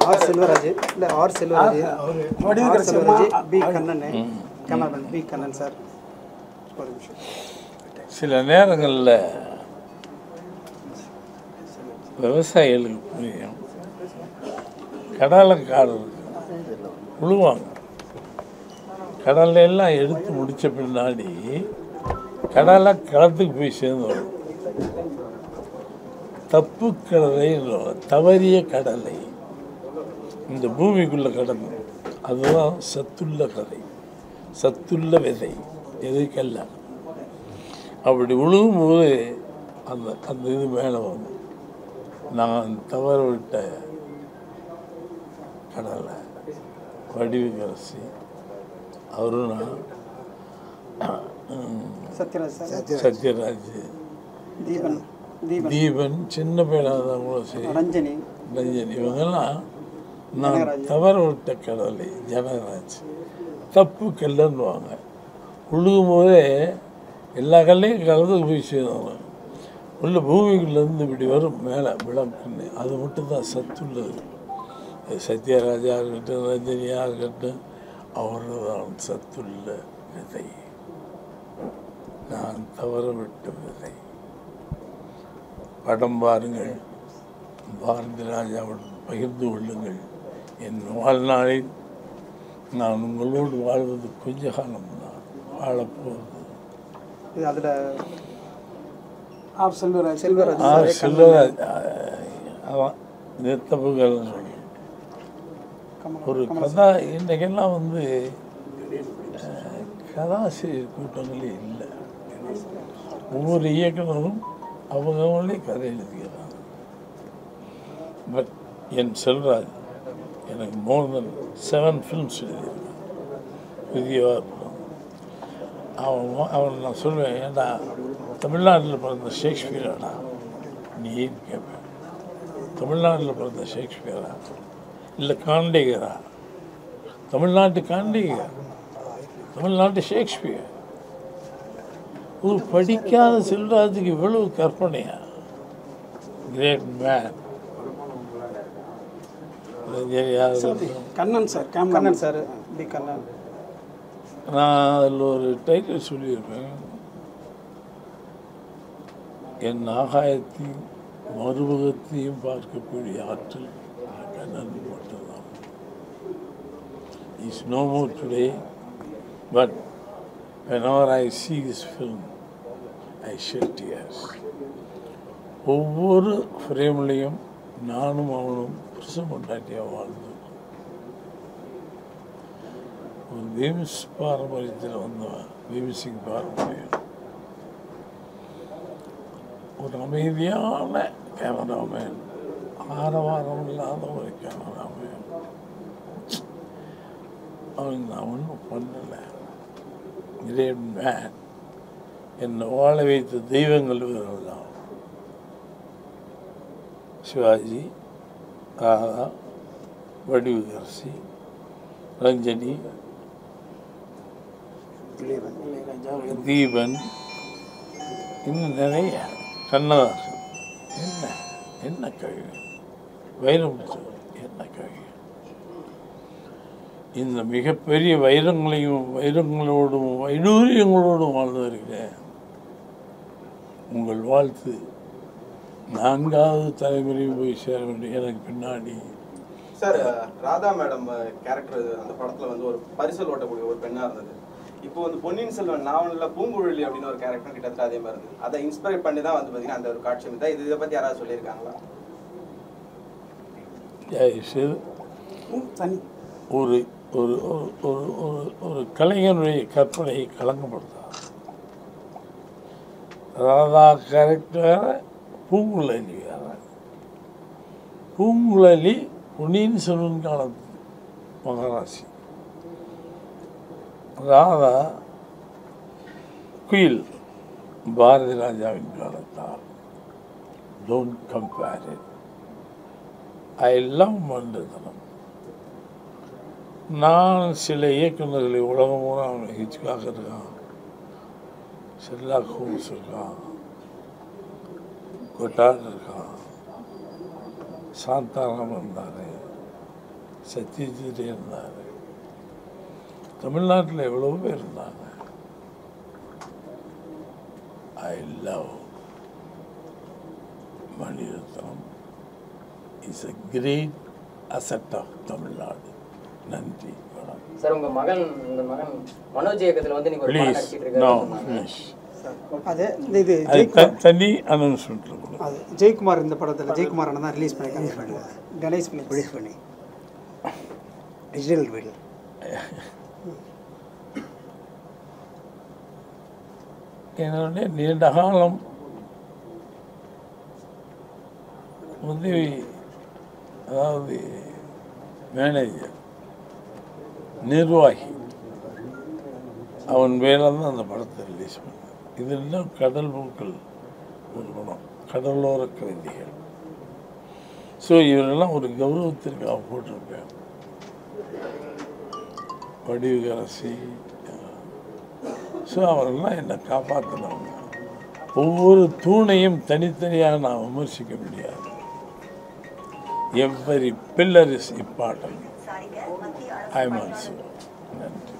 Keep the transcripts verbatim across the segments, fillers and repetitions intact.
R Selvaraj இல்லை R Selvaraj R Selvaraj P Kannan cameraman P Kannan sir. ஒரு நிமிஷம். சில நேரங்களில் விவசாயிகளுக்கு புரியும், கடலைக்காரருக்கு உழுவாங்க. கடலை எல்லாம் எடுத்து முடித்த பின்னாடி கடலை களத்துக்கு போய் சேர்ந்துடும். தப்பு கடலை, தவறிய கடலை இந்த பூமிக்குள்ளே கடக்கும். அதுதான் சத்துள்ள கதை, சத்துள்ள விதை எதுக்கெல்லாம். அப்படி உழுகும்போது அந்த அந்த இது மேலே வரும். நான் தவற விட்ட கடலை வடிவுக்கரசி அவரும் நான் சத்யராஜ் சத்யராஜ் தீபன் தீபன் சின்ன பையனாக தான் கூட சரி ரஞ்சனி ரஞ்சனி இவங்கெல்லாம் நான் தவற விட்ட கடலை ஜனராஜ் தப்பு கல்லுன்னுவாங்க. உழுகும் போதே எல்லா கல்லையும் கலந்து போய் சேர்ந்தோம். உள்ள பூமிக்குள்ளேருந்து இப்படி வரும் மேலே விளக்குன்னு, அது மட்டும்தான் சத்துள்ளது. சத்யராஜா இருக்கட்டும், ரஞ்சனியாக இருக்கட்டும், அவர்கள் தான் சத்துள்ள விதை. நான் தவற விட்ட விதை. படம் பாருங்கள், பாரதிராஜாவுடன் பகிர்ந்து கொள்ளுங்கள். என் வாழ்நாளில் நான் உங்களோடு வாழ்வது கொஞ்ச காலம் தான் வாழப்போகுது. இது அதில் ஆர் செல்வராஜ் செல்வராஜ் ஆர் செல்வராஜ் அதான் நிறுத்தப்புகள் ஒரு கதா. இன்றைக்கெல்லாம் வந்து கதாசிரியர் கூட்டங்களே இல்லை. ஒவ்வொரு இயக்குனரும் அவங்களே கதை எழுதுகிறாங்க. பட் என் செல்வராஜ் எனக்கு மோர் தென் செவன் ஃபிலிம்ஸ் எழுதியிருக்கான். புதியவாக அவன் அவன் நான் சொல்லுவேன், ஏன்னா தமிழ்நாட்டில் பிறந்த ஷேக்ஸ்பியராடா நீ கேட்பேன். தமிழ்நாட்டில் பிறந்த ஷேக்ஸ்பியரா இல்லை காண்டேகரா? தமிழ்நாட்டு காண்டேகர், தமிழ்நாட்டு ஷேக்ஸ்பியர். ஒரு படிக்காத செல்வராஜுக்கு இவ்வளவு கற்பனையா? Great man. Kannan sir Kannan sir P Kannan. நான் அதில் ஒரு டைட்டில் சொல்லியிருப்பேன், என் ஆகாயத்தையும் மறுமுகத்தையும் பார்க்கக்கூடிய ஆற்றல் கண்ணன் மட்டும்தான். Is no more today, but whenever I see this film, I shed tears. ஒவ்வொரு ஃப்ரேம்லேயும் நானும் அவனும் புருஷன் கொண்டாட்டியாக வாழ்ந்தோம். ஒரு பீம்ஸ் பாரம்பரியத்தில் வந்தவன், பீம்சிங் பாரம்பரியம். ஒரு அமைதியான கேமராமேன், ஆரவாரம் இல்லாத ஒரு கேமராமேன். அவன் நான் ஒன்றும் பண்ணலை. Great man. என்னை வாழ வைத்த தெய்வங்கள் இவர்கள் தான். சிவாஜி, ராதா, வடிவுக்கரசி, ரஞ்சனி, தீபன், இன்னும் நிறைய, கண்ணதாசன். என்ன என்ன கவிதை, வைரமுத்து என்ன கவிதை. இந்த மிகப்பெரிய வைரங்களையும் வைரங்களோடும் வைடூரியங்களோடும் வாழ்ந்திருக்கிறேன். உங்கள் வாழ்த்து நான்காவது தலைமுறையும் போய் சேர வேண்டும். எனக்கு பின்னாடி சார் ராதா மேடம் கேரக்டர் அந்த படத்தில் வந்து ஒரு பரிசல் ஓட்டக்கூடிய ஒரு பெண்ணாக இருந்தது. இப்போ வந்து பொன்னியின் செல்வன் நாவலில் பூங்குழலி அப்படின்னு ஒரு கேரக்டர் கிட்டத்தட்ட அதே மாதிரி இருந்தது. அதை இன்ஸ்பயர் பண்ணி தான் வந்து பார்த்தீங்கன்னா அந்த ஒரு காட்சி தான். இது இதை பற்றி யாராவது சொல்லியிருக்காங்களா? ஒரு ஒரு ஒரு ஒரு கலைஞனுடைய கற்பனையை கலங்கப்படுத்தார். ராதா கேரக்டர் பூங்குழலி வேற. பூங்குழலி பொன்னியின் செல்வன் காலத்து மகாராசி, ராதா குயில் பாரதிராஜாவின் காலத்தால். Don't compare it. I love மண்டதனம். நான் சில இயக்குநர்களை உலகம் பூரா அவனை ஹிச்காக் இருக்கான், ஷெர்லாக் ஹோம்ஸ் இருக்கான், கொட்டார் இருக்கான், சாந்தாராமன் இருந்தார், சத்யஜித் இருந்தார். தமிழ்நாட்டில் எவ்வளோ பேர் இருந்தாங்க. I love Mani Ratnam. Is a great asset of Tamil Nadu. நன்றி. சார் உங்க மகன் உங்க மகன் மனோஜ் இயக்கத்தில் வந்து நீங்க ஒரு படம் நடிச்சிட்டு இருக்காரு. அது இது ஜெயக்குமார் தனி அனௌன்ஸ்மெண்ட். அது ஜெயக்குமார் இந்த படத்தில் ஜெயக்குமார் அண்ணன் தான் ரிலீஸ் பண்ணியிருக்காங்க. கணேஷ் ரிலீஸ் பண்ணி டிஜிட்டல் வீடியோ. என்னுடைய நீண்ட காலம் உதவி, அதாவது மேனேஜர், நிர்வாகி, அவன் வேலை தான் அந்த படத்தை ரிலீஸ் பண்ண. இது இன்னும் கடல் பூக்கள் ஒரு படம், கடலோர கவிதைகள். ஸோ இவரெல்லாம் ஒரு கௌரவத்திற்காக போட்டிருக்கேன். வடிவுகரசி. ஸோ அவரெல்லாம் என்னை காப்பாற்றினவங்க. ஒவ்வொரு தூணையும் தனித்தனியாக நான் விமர்சிக்க முடியாது. Every pillar is important. I am also. நன்றி.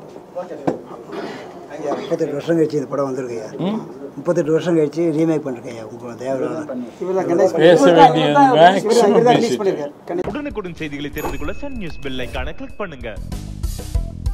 ஐயா முப்பத்தெட்டு வருஷம் கழிச்சு இந்த படம் வந்திருக்கையா? முப்பத்தெட்டு வருஷம் கழிச்சு ரீமேக் பண்ணிருக்கையா? உங்களுக்கு தேவையான பேச வேண்டிய மேக்ஸிமம் பேசிட்டு. உடனுக்குடன் செய்திகளை தெரிந்து கொள்ள சன் நியூஸ் பெல் ஐகானை கிளிக் பண்ணுங்க.